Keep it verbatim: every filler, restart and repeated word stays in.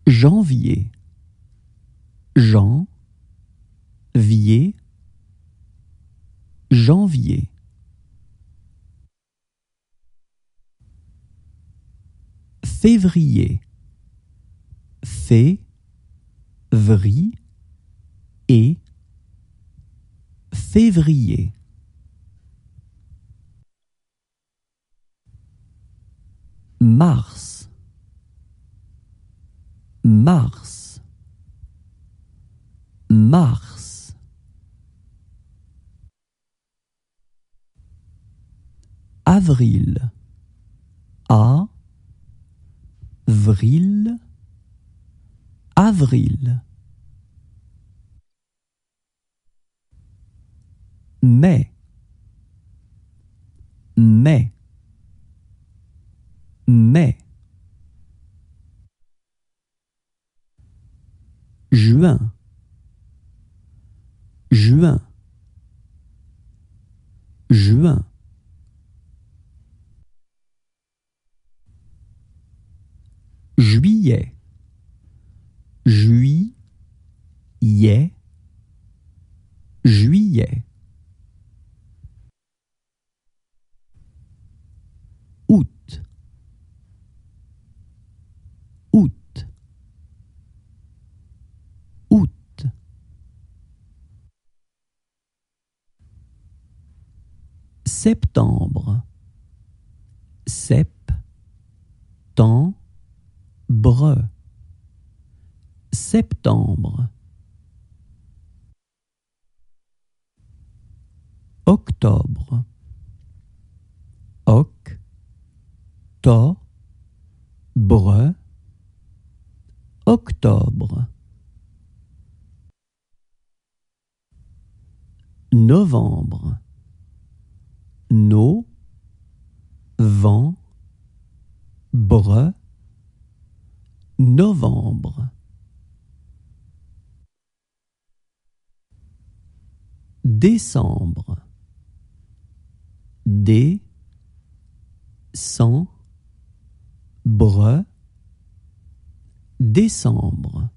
Janvier, Jan, vier, janvier. Février, fé, vri, et, février. Mars, mars, mars. Avril, a, vril, avril. Mai, mai, mai. Juin, juin, juin. Juillet, juillet, juillet. Août, août, août. Septembre, sep, temps, bre, septembre. Octobre, oc, to, bre, octobre. Novembre, no, vent, bre, novembre. Décembre, dé, cent, bre, décembre.